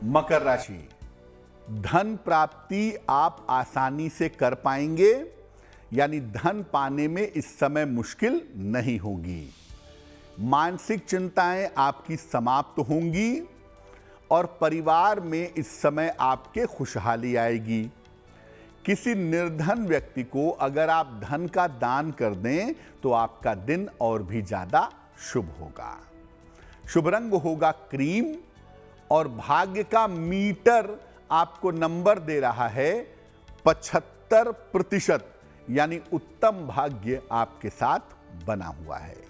मकर राशि, धन प्राप्ति आप आसानी से कर पाएंगे, यानी धन पाने में इस समय मुश्किल नहीं होगी। मानसिक चिंताएं आपकी समाप्त होंगी और परिवार में इस समय आपके खुशहाली आएगी। किसी निर्धन व्यक्ति को अगर आप धन का दान कर दें तो आपका दिन और भी ज्यादा शुभ होगा। शुभ रंग होगा क्रीम और भाग्य का मीटर आपको नंबर दे रहा है 75%, यानी उत्तम भाग्य आपके साथ बना हुआ है।